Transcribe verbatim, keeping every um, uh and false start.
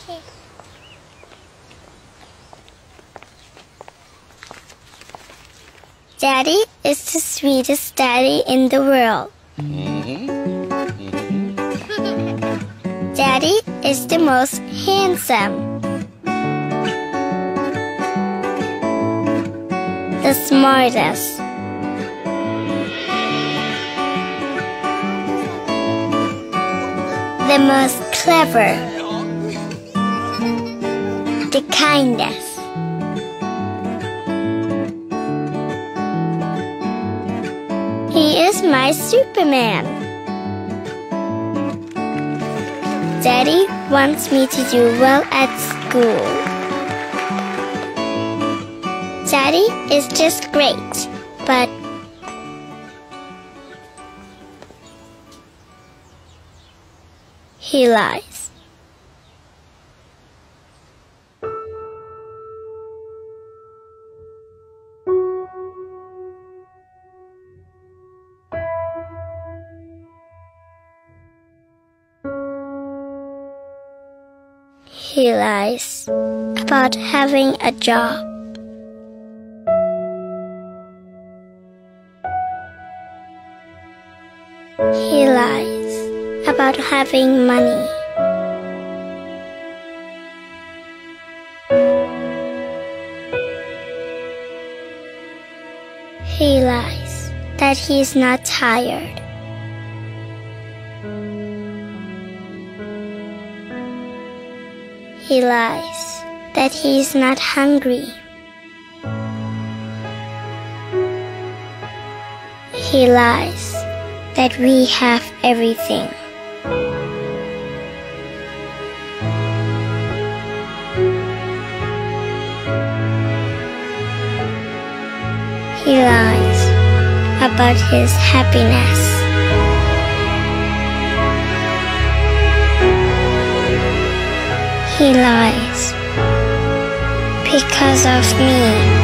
Okay. Daddy is the sweetest daddy in the world. Mm-hmm. Mm-hmm. Daddy is the most handsome, the smartest, the most clever, the kindest. He is my Superman. Daddy wants me to do well at school. Daddy is just great, but he lies. He lies about having a job. He lies about having money. He lies that he is not tired. He lies that he is not hungry. He lies that we have everything. He lies about his happiness. He lies because of me.